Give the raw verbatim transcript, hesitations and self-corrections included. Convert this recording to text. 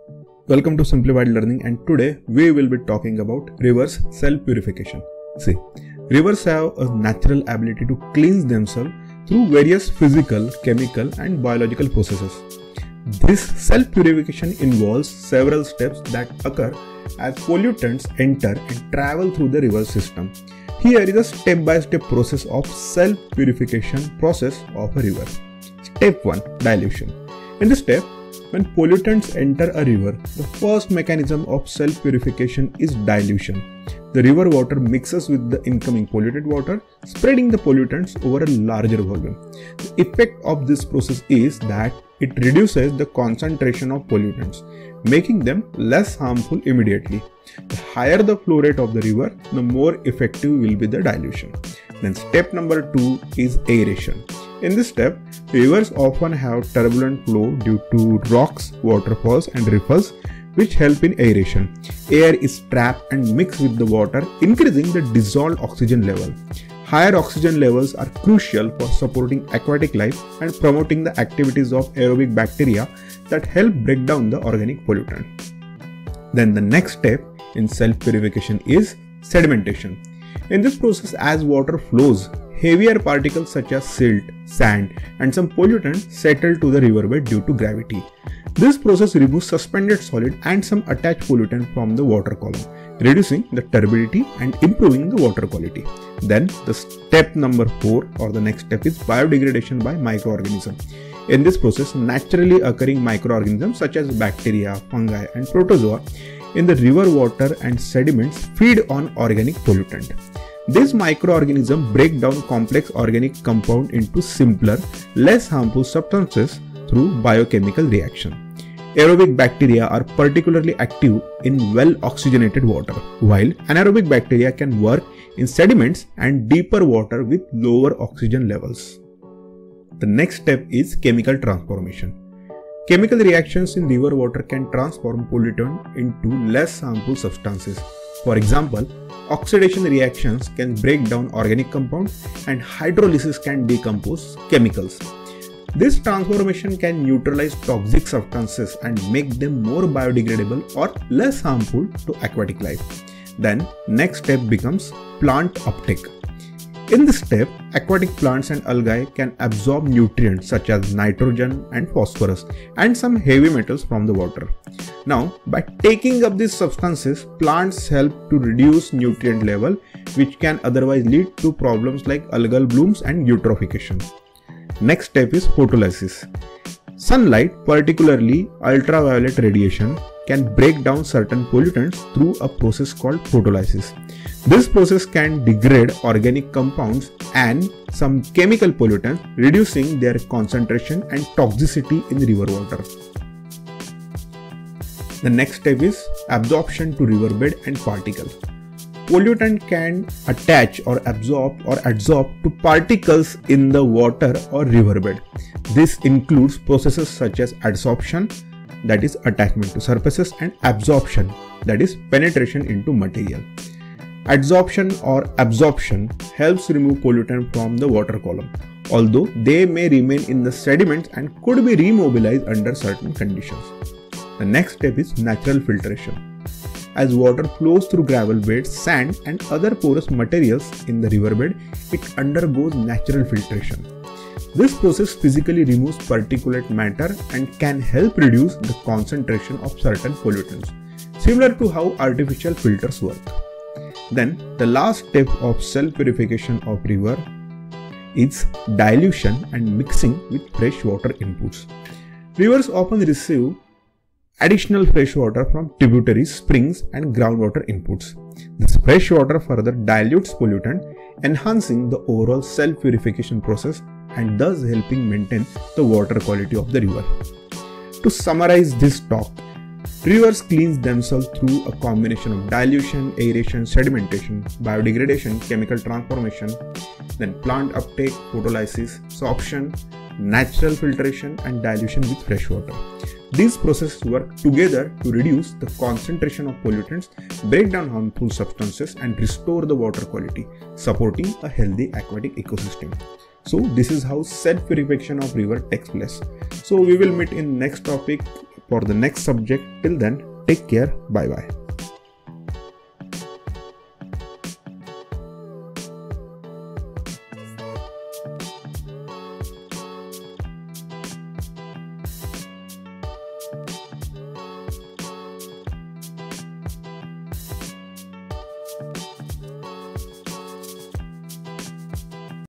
Welcome to Simplified Learning, and today we will be talking about reverse self-purification. See, rivers have a natural ability to cleanse themselves through various physical, chemical and biological processes. This self-purification involves several steps that occur as pollutants enter and travel through the river system. Here is a step-by-step process of self-purification process of a river. Step one. Dilution. In this step, when pollutants enter a river, the first mechanism of self-purification is dilution. The river water mixes with the incoming polluted water, spreading the pollutants over a larger volume. The effect of this process is that it reduces the concentration of pollutants, making them less harmful immediately. The higher the flow rate of the river, the more effective will be the dilution. Then step number two is aeration. In this step, rivers often have turbulent flow due to rocks, waterfalls and riffles, which help in aeration. Air is trapped and mixed with the water, increasing the dissolved oxygen level. Higher oxygen levels are crucial for supporting aquatic life and promoting the activities of aerobic bacteria that help break down the organic pollutant. Then the next step in self-purification is sedimentation. In this process, as water flows, heavier particles such as silt, sand and some pollutants settle to the riverbed due to gravity. This process removes suspended solid and some attached pollutant from the water column, reducing the turbidity and improving the water quality. Then the step number four or the next step is biodegradation by microorganisms. In this process, naturally occurring microorganisms such as bacteria, fungi and protozoa in the river water and sediments feed on organic pollutant. These microorganisms break down complex organic compounds into simpler, less harmful substances through biochemical reaction. Aerobic bacteria are particularly active in well-oxygenated water, while anaerobic bacteria can work in sediments and deeper water with lower oxygen levels. The next step is chemical transformation. Chemical reactions in river water can transform pollutant into less harmful substances. For example, oxidation reactions can break down organic compounds and hydrolysis can decompose chemicals. This transformation can neutralize toxic substances and make them more biodegradable or less harmful to aquatic life. Then, next step becomes plant uptake. In this step, aquatic plants and algae can absorb nutrients such as nitrogen and phosphorus and some heavy metals from the water. Now, by taking up these substances, plants help to reduce nutrient level, which can otherwise lead to problems like algal blooms and eutrophication. Next step is photolysis. Sunlight, particularly ultraviolet radiation, can break down certain pollutants through a process called photolysis. This process can degrade organic compounds and some chemical pollutants, reducing their concentration and toxicity in river water. The next step is absorption to riverbed and particles. Pollutant can attach or absorb or adsorb to particles in the water or riverbed. This includes processes such as adsorption, that is attachment to surfaces, and absorption, that is penetration into material. Adsorption or absorption helps remove pollutant from the water column, although they may remain in the sediments and could be remobilized under certain conditions. The next step is natural filtration. As water flows through gravel beds, sand and other porous materials in the riverbed, it undergoes natural filtration. This process physically removes particulate matter and can help reduce the concentration of certain pollutants, similar to how artificial filters work. Then, the last step of self-purification of river is dilution and mixing with fresh water inputs. Rivers often receive additional fresh water from tributaries, springs and groundwater inputs. This fresh water further dilutes pollutant, enhancing the overall self-purification process and thus helping maintain the water quality of the river. To summarize this talk, rivers cleanse themselves through a combination of dilution, aeration, sedimentation, biodegradation, chemical transformation, then plant uptake, photolysis, sorption, natural filtration and dilution with fresh water. These processes work together to reduce the concentration of pollutants, break down harmful substances and restore the water quality, supporting a healthy aquatic ecosystem. So this is how self-purification of river takes place. So we will meet in next topic. for the next subject. Till then, take care. Bye bye.